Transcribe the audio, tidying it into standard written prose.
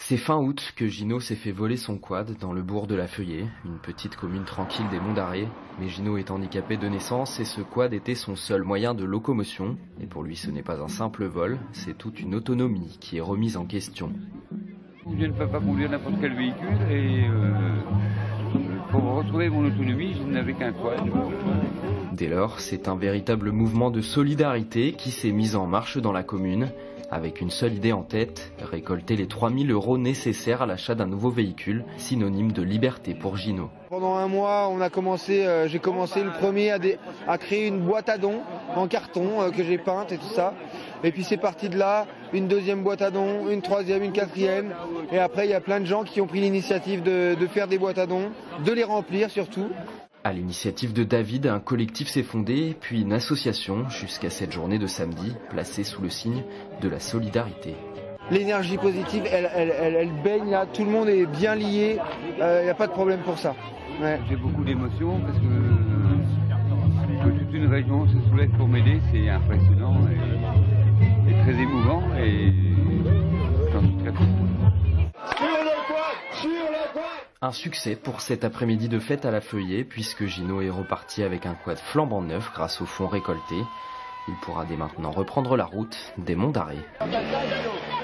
C'est fin août que Gino s'est fait voler son quad dans le bourg de La Feuillée, une petite commune tranquille des Monts d'Arrée. Mais Gino est handicapé de naissance et ce quad était son seul moyen de locomotion. Et pour lui, ce n'est pas un simple vol, c'est toute une autonomie qui est remise en question. Je ne peux pas conduire n'importe quel véhicule et pour retrouver mon autonomie, je n'avais qu'un quad. Dès lors, c'est un véritable mouvement de solidarité qui s'est mis en marche dans la commune. Avec une seule idée en tête, récolter les 3 000 € nécessaires à l'achat d'un nouveau véhicule, synonyme de liberté pour Gino. Pendant un mois, j'ai commencé le premier à créer une boîte à dons en carton que j'ai peinte et tout ça. Et puis c'est parti de là, une deuxième boîte à dons, une troisième, une quatrième. Et après, il y a plein de gens qui ont pris l'initiative de faire des boîtes à dons, de les remplir surtout. À l'initiative de David, un collectif s'est fondé, puis une association, jusqu'à cette journée de samedi, placée sous le signe de la solidarité. L'énergie positive, elle baigne là, tout le monde est bien lié, il n'y a pas de problème pour ça. Ouais. J'ai beaucoup d'émotions parce que toute une région se soulève pour m'aider, c'est impressionnant et très émouvant et j'en suis très content. Un succès pour cet après-midi de fête à La Feuillée, puisque Gino est reparti avec un quad flambant neuf grâce aux fonds récoltés. Il pourra dès maintenant reprendre la route des Monts d'Arrée.